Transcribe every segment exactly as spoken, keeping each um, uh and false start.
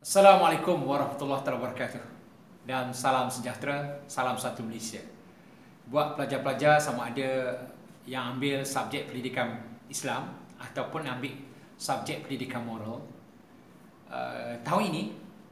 Assalamualaikum warahmatullahi wabarakatuh. Dan salam sejahtera, salam satu Malaysia. Buat pelajar-pelajar sama ada yang ambil subjek pendidikan Islam ataupun ambil subjek pendidikan moral, uh, tahun ini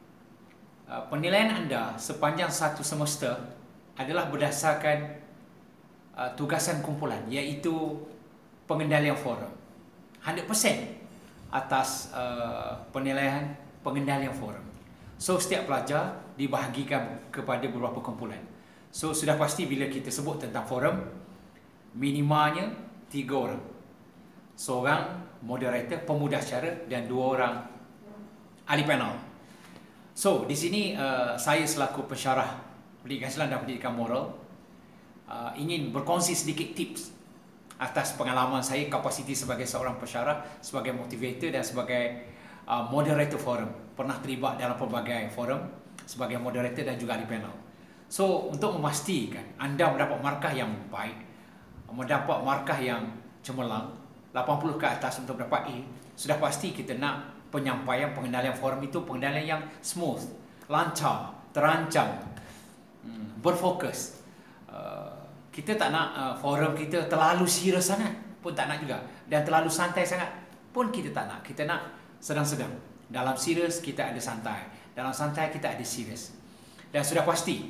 uh, penilaian anda sepanjang satu semester adalah berdasarkan uh, tugasan kumpulan, iaitu pengendalian forum. one hundred percent atas uh, penilaian pengendalian forum. So setiap pelajar dibahagikan kepada beberapa kumpulan. So sudah pasti bila kita sebut tentang forum, minimanya tiga orang. Seorang moderator, pemudahcara, dan dua orang ahli panel. So di sini uh, saya selaku pensyarah pendidikan Islam dan pendidikan moral uh, ingin berkongsi sedikit tips atas pengalaman saya, kapasiti sebagai seorang pensyarah, sebagai motivator dan sebagai Uh, moderator forum. Pernah terlibat dalam pelbagai forum sebagai moderator dan juga ahli panel. So untuk memastikan anda mendapat markah yang baik, mendapat markah yang cemerlang, lapan puluh ke atas untuk dapat A, sudah pasti kita nak penyampaian pengendalian forum itu pengendalian yang smooth, lancar, terancang, hmm, berfokus. uh, Kita tak nak uh, forum kita terlalu serius sangat, pun tak nak juga, dan terlalu santai sangat pun kita tak nak. Kita nak sedang-sedang. Dalam serius kita ada santai, dalam santai kita ada serius. Dan sudah pasti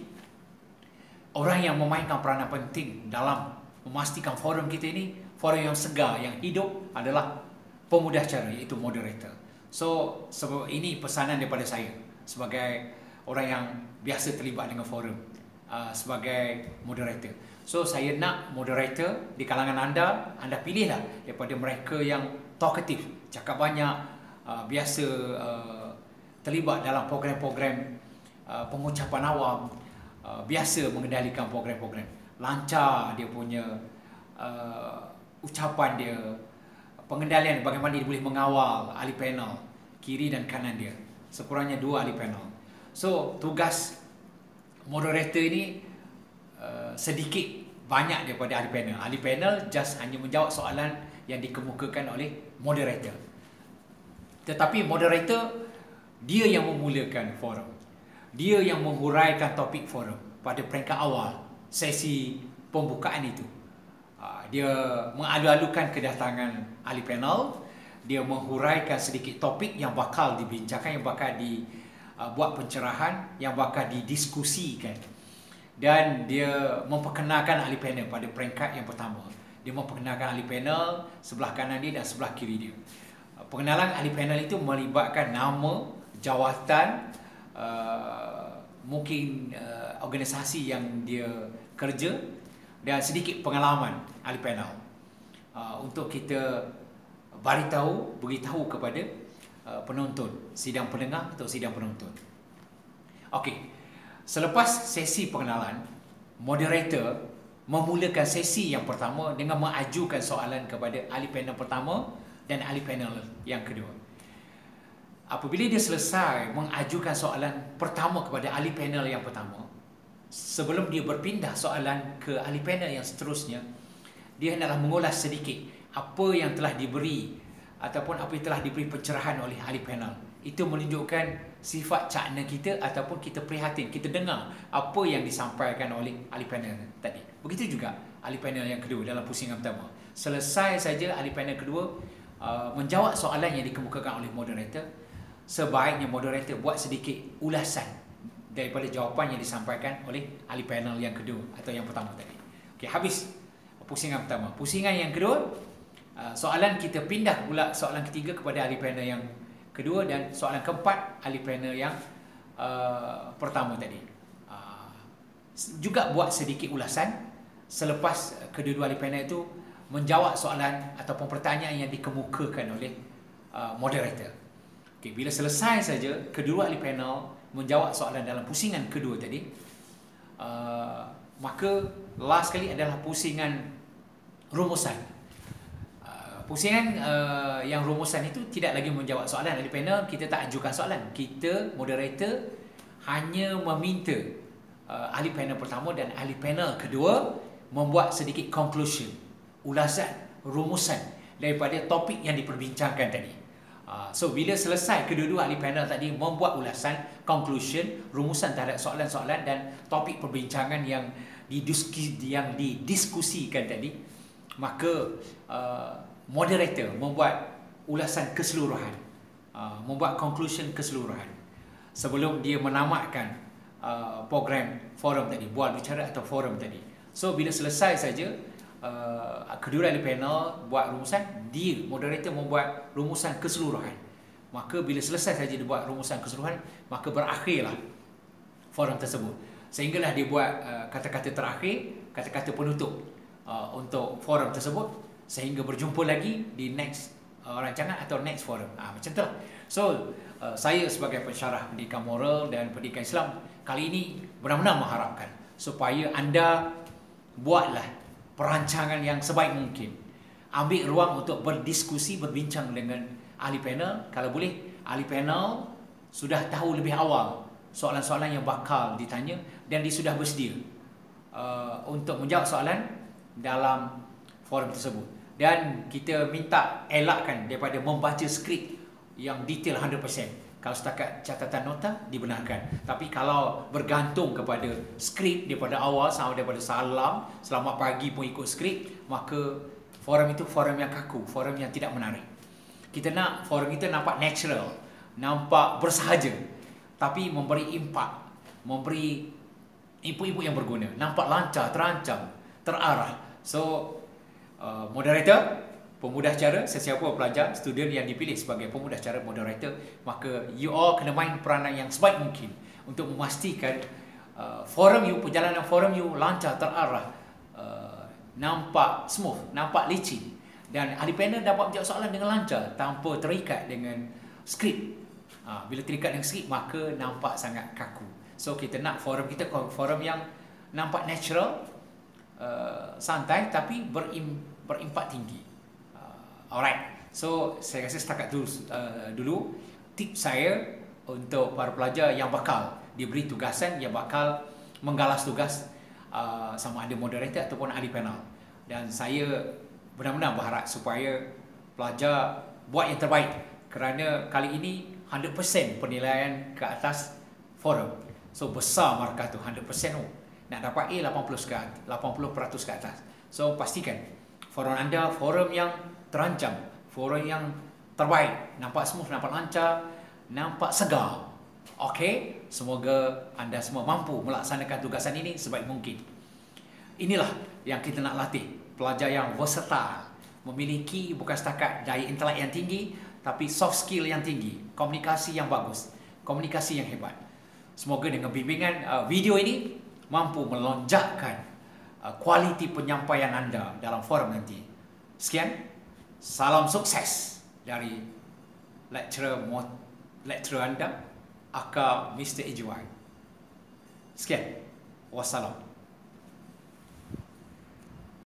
orang yang memainkan peranan penting dalam memastikan forum kita ini forum yang segar, yang hidup adalah pemudahcara, iaitu moderator. So sebab ini pesanan daripada saya sebagai orang yang biasa terlibat dengan forum, uh, sebagai moderator. So saya nak moderator di kalangan anda, anda pilihlah daripada mereka yang talkative, cakap banyak, Uh, biasa uh, terlibat dalam program-program uh, pengucapan awam, uh, biasa mengendalikan program-program, lancar dia punya uh, ucapan dia, pengendalian bagaimana dia boleh mengawal ahli panel kiri dan kanan dia, sekurangnya dua ahli panel. So tugas moderator ini uh, sedikit banyak daripada ahli panel. Ahli panel just hanya menjawab soalan yang dikemukakan oleh moderator. Tetapi moderator, dia yang memulakan forum. Dia yang menghuraikan topik forum pada peringkat awal, sesi pembukaan itu. Dia mengalu-alukan kedatangan ahli panel. Dia menghuraikan sedikit topik yang bakal dibincangkan, yang bakal dibuat pencerahan, yang bakal didiskusikan. Dan dia memperkenalkan ahli panel pada peringkat yang pertama. Dia memperkenalkan ahli panel sebelah kanan dia dan sebelah kiri dia. Pengenalan ahli panel itu melibatkan nama, jawatan, uh, mungkin uh, organisasi yang dia kerja, dan sedikit pengalaman ahli panel, uh, untuk kita beritahu, beritahu kepada uh, penonton, sidang pendengar atau sidang penonton. Okey, selepas sesi pengenalan, moderator memulakan sesi yang pertama dengan mengajukan soalan kepada ahli panel pertama dan ahli panel yang kedua. Apabila dia selesai mengajukan soalan pertama kepada ahli panel yang pertama, sebelum dia berpindah soalan ke ahli panel yang seterusnya, dia hendaklah mengulas sedikit apa yang telah diberi ataupun apa yang telah diberi pencerahan oleh ahli panel. Itu menunjukkan sifat cakna kita ataupun kita prihatin, kita dengar apa yang disampaikan oleh ahli panel tadi. Begitu juga ahli panel yang kedua dalam pusingan pertama. Selesai saja ahli panel kedua Uh, menjawab soalan yang dikemukakan oleh moderator, sebaiknya moderator buat sedikit ulasan daripada jawapan yang disampaikan oleh ahli panel yang kedua atau yang pertama tadi. Okey, habis pusingan pertama. Pusingan yang kedua, uh, soalan kita pindah pula soalan ketiga kepada ahli panel yang kedua, dan soalan keempat ahli panel yang uh, pertama tadi. Uh, juga buat sedikit ulasan selepas kedua-dua ahli panel itu menjawab soalan ataupun pertanyaan yang dikemukakan oleh uh, moderator. Okay, bila selesai saja kedua ahli panel menjawab soalan dalam pusingan kedua tadi, uh, maka last kali adalah pusingan rumusan. Uh, pusingan uh, yang rumusan itu tidak lagi menjawab soalan ahli panel, kita tak ajukan soalan. Kita moderator hanya meminta uh, ahli panel pertama dan ahli panel kedua membuat sedikit conclusion, ulasan, rumusan daripada topik yang diperbincangkan tadi. Uh, so bila selesai kedua-dua ahli panel tadi membuat ulasan, conclusion, rumusan terhadap soalan-soalan dan topik perbincangan yang didiski, yang didiskusikan tadi, maka uh, moderator membuat ulasan keseluruhan, uh, membuat conclusion keseluruhan sebelum dia menamatkan uh, program forum tadi, buat bicara atau forum tadi. So bila selesai saja Uh, kedua ahli panel buat rumusan, dia moderator membuat rumusan keseluruhan. Maka bila selesai saja dia buat rumusan keseluruhan, maka berakhirlah forum tersebut. Sehinggalah dia buat uh, kata-kata terakhir, kata-kata penutup uh, untuk forum tersebut, sehingga berjumpa lagi di next uh, rancangan atau next forum. Ah, macam itulah. So uh, saya sebagai pensyarah pendidikan moral dan pendidikan Islam kali ini benar-benar mengharapkan supaya anda buatlah perancangan yang sebaik mungkin. Ambil ruang untuk berdiskusi, berbincang dengan ahli panel. Kalau boleh, ahli panel sudah tahu lebih awal soalan-soalan yang bakal ditanya dan dia sudah bersedia uh, untuk menjawab soalan dalam forum tersebut. Dan kita minta elakkan daripada membaca skrip yang detail one hundred percent. Kalau setakat catatan nota, dibenarkan. Tapi kalau bergantung kepada skrip daripada awal sampai daripada salam, selamat pagi pun ikut skrip, maka forum itu forum yang kaku, forum yang tidak menarik. Kita nak forum kita nampak natural, nampak bersahaja, tapi memberi impak, memberi input-input yang berguna, nampak lancar, terancang, terarah. So, uh, moderator, pemudah cara, sesiapa pelajar, student yang dipilih sebagai pemudah cara moderator, maka you all kena main peranan yang sebaik mungkin untuk memastikan uh, forum you, perjalanan forum you lancar, terarah, uh, nampak smooth, nampak licin, dan ahli panel dapat menjawab soalan dengan lancar tanpa terikat dengan skrip. Uh, bila terikat dengan skrip, maka nampak sangat kaku. So kita nak forum kita forum yang nampak natural, uh, santai, tapi berim, berimpak tinggi. Alright, so saya rasa setakat tu uh, dulu tips saya untuk para pelajar yang bakal diberi tugasan, yang bakal menggalas tugas uh, sama ada moderator ataupun ahli panel. Dan saya benar-benar berharap supaya pelajar buat yang terbaik, kerana kali ini one hundred percent penilaian ke atas forum. So besar markah tu, one hundred percent tu. Nak dapat A lapan puluh peratus ke atas. So pastikan forum anda forum yang terancam, forum yang terbaik, nampak smooth, nampak lancar, nampak segar. Okey, semoga anda semua mampu melaksanakan tugasan ini sebaik mungkin. Inilah yang kita nak latih, pelajar yang versatile, memiliki bukan setakat daya intelek yang tinggi, tapi soft skill yang tinggi, komunikasi yang bagus, komunikasi yang hebat. Semoga dengan bimbingan uh, video ini mampu melonjakkan uh, kualiti penyampaian anda dalam forum nanti. Sekian. Salam sukses dari lecturer lecturer anda, aka Mister Ijwan. Sekian. Wassalam.